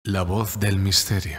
La voz del misterio.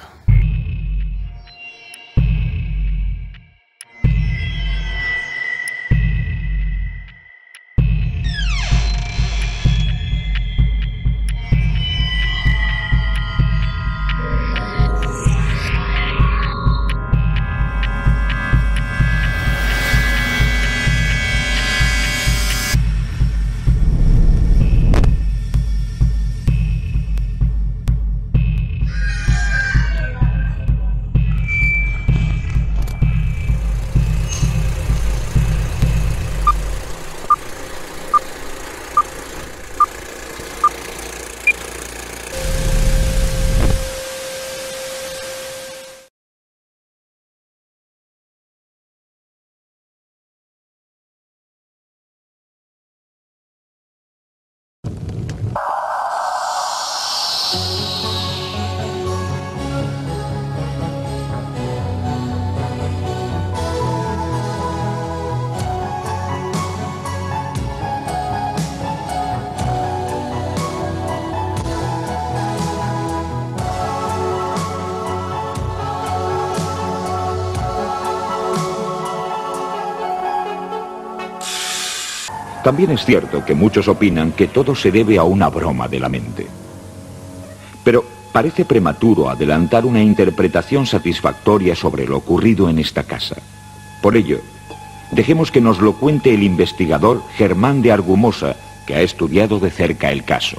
También es cierto que muchos opinan que todo se debe a una broma de la mente. Pero parece prematuro adelantar una interpretación satisfactoria sobre lo ocurrido en esta casa. Por ello, dejemos que nos lo cuente el investigador Germán de Argumosa, que ha estudiado de cerca el caso.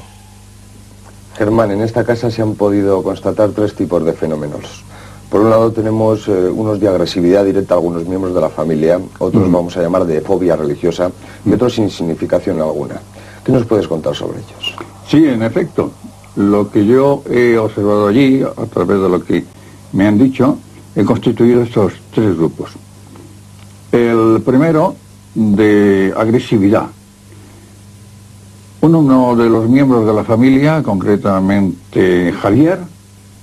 Germán, en esta casa se han podido constatar tres tipos de fenómenos. Por un lado tenemos unos de agresividad directa a algunos miembros de la familia, otros vamos a llamar de fobia religiosa y otros sin significación alguna. ¿Qué nos puedes contar sobre ellos? Sí, en efecto, lo que yo he observado allí, a través de lo que me han dicho, he constituido estos tres grupos. El primero, de agresividad. Uno de los miembros de la familia, concretamente Javier,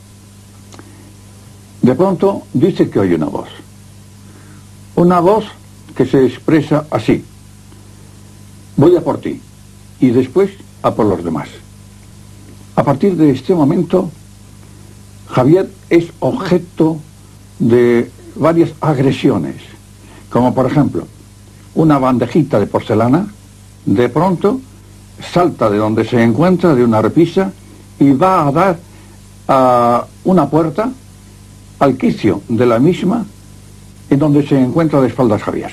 de pronto dice que oye una voz. Una voz que se expresa así: voy a por ti, y después a por los demás. A partir de este momento, Javier es objeto de varias agresiones, como por ejemplo, una bandejita de porcelana, de pronto salta de donde se encuentra, de una repisa, y va a dar a una puerta, al quicio de la misma, en donde se encuentra de espaldas Javier.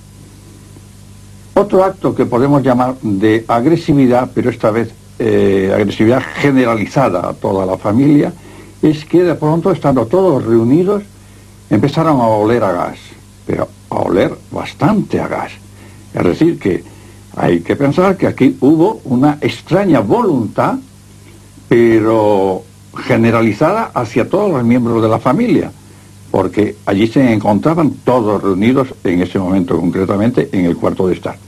Otro acto que podemos llamar de agresividad, pero esta vez agresividad generalizada a toda la familia, es que de pronto, estando todos reunidos, empezaron a oler a gas, pero a oler bastante a gas. Es decir, que hay que pensar que aquí hubo una extraña voluntad, pero generalizada hacia todos los miembros de la familia, porque allí se encontraban todos reunidos en ese momento, concretamente en el cuarto de estar.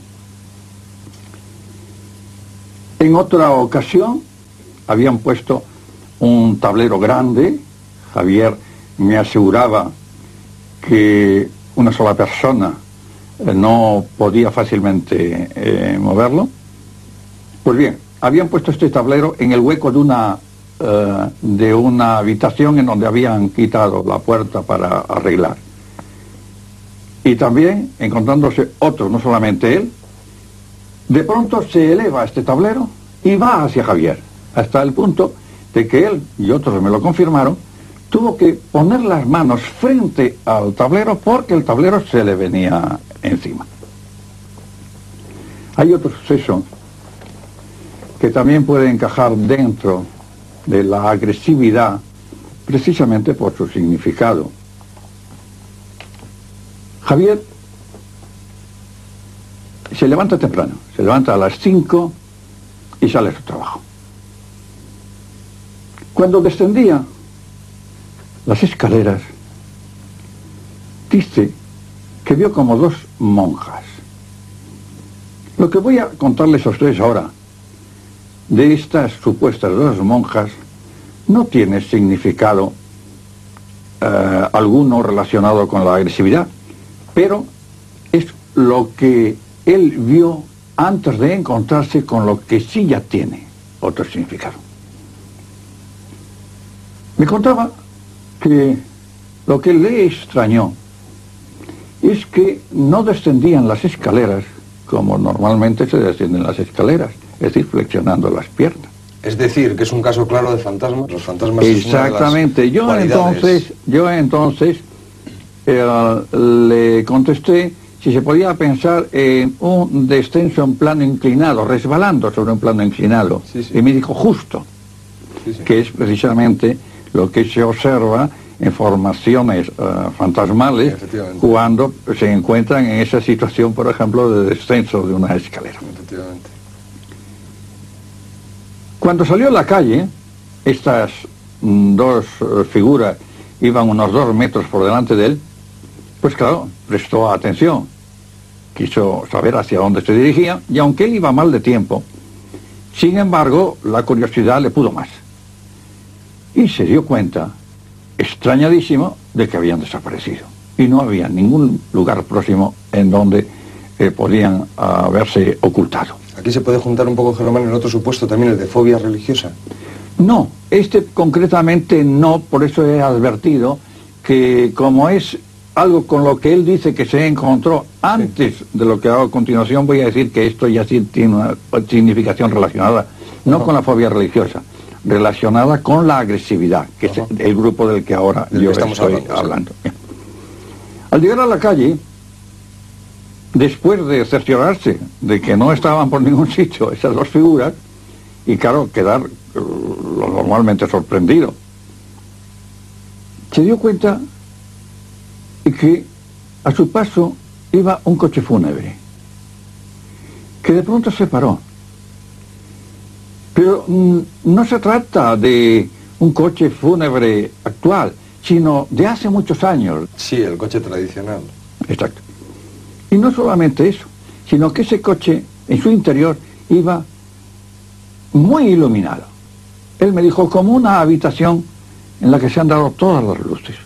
En otra ocasión habían puesto un tablero grande. Javier me aseguraba que una sola persona no podía fácilmente moverlo. Pues bien, habían puesto este tablero en el hueco de una habitación en donde habían quitado la puerta para arreglar. Y también, encontrándose otro, no solamente él, de pronto se eleva este tablero y va hacia Javier, hasta el punto de que él, y otros me lo confirmaron, tuvo que poner las manos frente al tablero porque el tablero se le venía encima. Hay otro suceso que también puede encajar dentro de la agresividad, precisamente por su significado. Javier se levanta temprano, se levanta a las 5 y sale a su trabajo. Cuando descendía las escaleras, dice que vio como dos monjas. Lo que voy a contarles a ustedes ahora de estas supuestas dos monjas no tiene significado alguno relacionado con la agresividad, pero es lo que él vio antes de encontrarse con lo que sí ya tiene otro significado. Me contaba que lo que le extrañó es que no descendían las escaleras como normalmente se descienden las escaleras, es decir, flexionando las piernas. Es decir, que es un caso claro de fantasmas. Los fantasmas. Exactamente. Yo entonces le contesté si se podía pensar en un descenso en plano inclinado, resbalando sobre un plano inclinado. Sí, sí. Y me dijo justo, que es precisamente lo que se observa en formaciones fantasmales cuando se encuentran en esa situación, por ejemplo, de descenso de una escalera. Efectivamente. Cuando salió a la calle, estas dos figuras iban unos 2 metros por delante de él, pues claro, prestó atención, quiso saber hacia dónde se dirigía, y aunque él iba mal de tiempo, sin embargo, la curiosidad le pudo más. Y se dio cuenta, extrañadísimo, de que habían desaparecido. Y no había ningún lugar próximo en donde podían haberse ocultado. Aquí se puede juntar un poco, Germán, en otro supuesto también, el de fobia religiosa. No, este concretamente no, por eso he advertido que como es algo con lo que él dice que se encontró antes de lo que hago a continuación, voy a decir que esto ya sí tiene una significación relacionada, no con la fobia religiosa, relacionada con la agresividad, que es el grupo del que ahora yo estoy hablando. Sí. Al llegar a la calle, después de cerciorarse de que no estaban por ningún sitio esas dos figuras, y claro, quedar lo normalmente sorprendido, se dio cuenta de que a su paso iba un coche fúnebre, que de pronto se paró. Pero no se trata de un coche fúnebre actual, sino de hace muchos años. Sí, el coche tradicional. Exacto. Y no solamente eso, sino que ese coche, en su interior, iba muy iluminado. Él me dijo, como una habitación en la que se han dado todas las luces.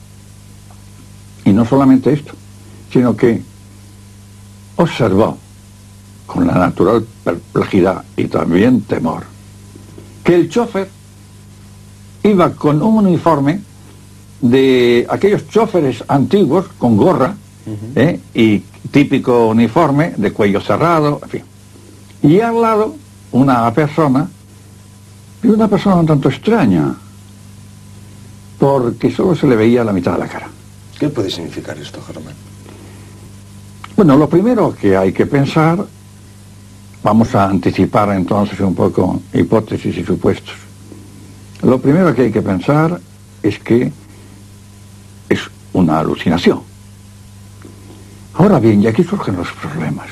Y no solamente esto, sino que observó, con la natural perplejidad y también temor, que el chofer iba con un uniforme de aquellos choferes antiguos, con gorra, y típico uniforme de cuello cerrado, en fin. Y al lado una persona, y una persona un tanto extraña, porque solo se le veía la mitad de la cara. ¿Qué puede significar esto, Germán? Bueno, lo primero que hay que pensar, vamos a anticipar entonces un poco hipótesis y supuestos. Lo primero que hay que pensar es que es una alucinación. Ahora bien, y aquí surgen los problemas.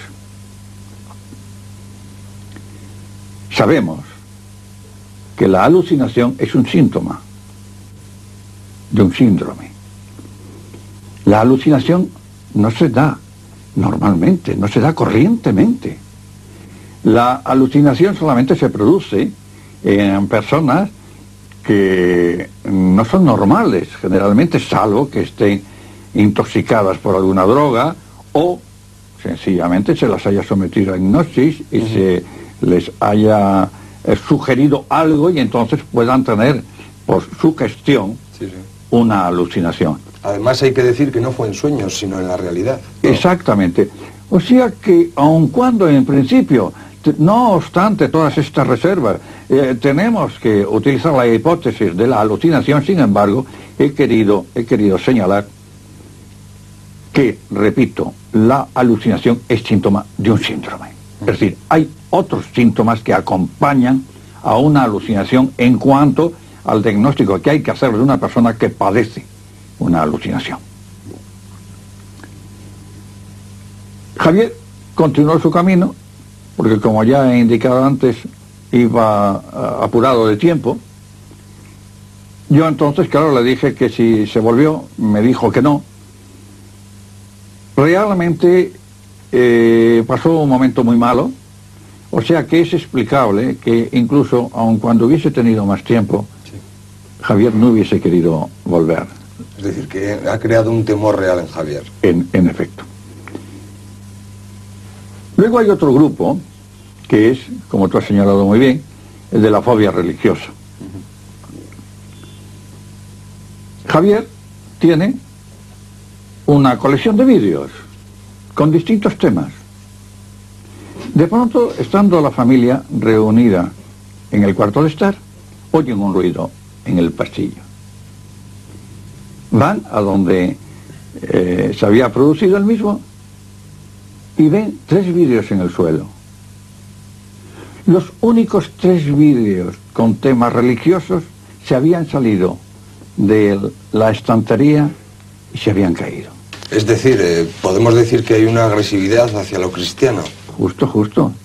Sabemos que la alucinación es un síntoma de un síndrome. La alucinación no se da normalmente, no se da corrientemente. La alucinación solamente se produce en personas que no son normales, generalmente, salvo que estén intoxicadas por alguna droga o sencillamente se las haya sometido a hipnosis y se les haya sugerido algo y entonces puedan tener por su gestión una alucinación. Además hay que decir que no fue en sueños, sino en la realidad, ¿no? Exactamente. O sea que, aun cuando en principio, no obstante todas estas reservas, tenemos que utilizar la hipótesis de la alucinación, sin embargo, he querido señalar que, repito, la alucinación es síntoma de un síndrome. Es decir, hay otros síntomas que acompañan a una alucinación en cuanto al diagnóstico que hay que hacer de una persona que padece una alucinación. Javier continuó su camino, porque como ya he indicado antes, iba apurado de tiempo. Yo entonces, claro, le dije que si se volvió, me dijo que no. Realmente pasó un momento muy malo, o sea que es explicable que incluso, aun cuando hubiese tenido más tiempo, Javier no hubiese querido volver. Es decir, que ha creado un temor real en Javier. En efecto. Luego hay otro grupo, que es, como tú has señalado muy bien, el de la fobia religiosa. Javier tiene una colección de vídeos con distintos temas. De pronto, estando la familia reunida en el cuarto de estar, oyen un ruido en el pasillo. Van a donde se había producido el mismo y ven 3 vídeos en el suelo. Los únicos 3 vídeos con temas religiosos se habían salido de la estantería y se habían caído. Es decir, podemos decir que hay una agresividad hacia lo cristiano. Justo.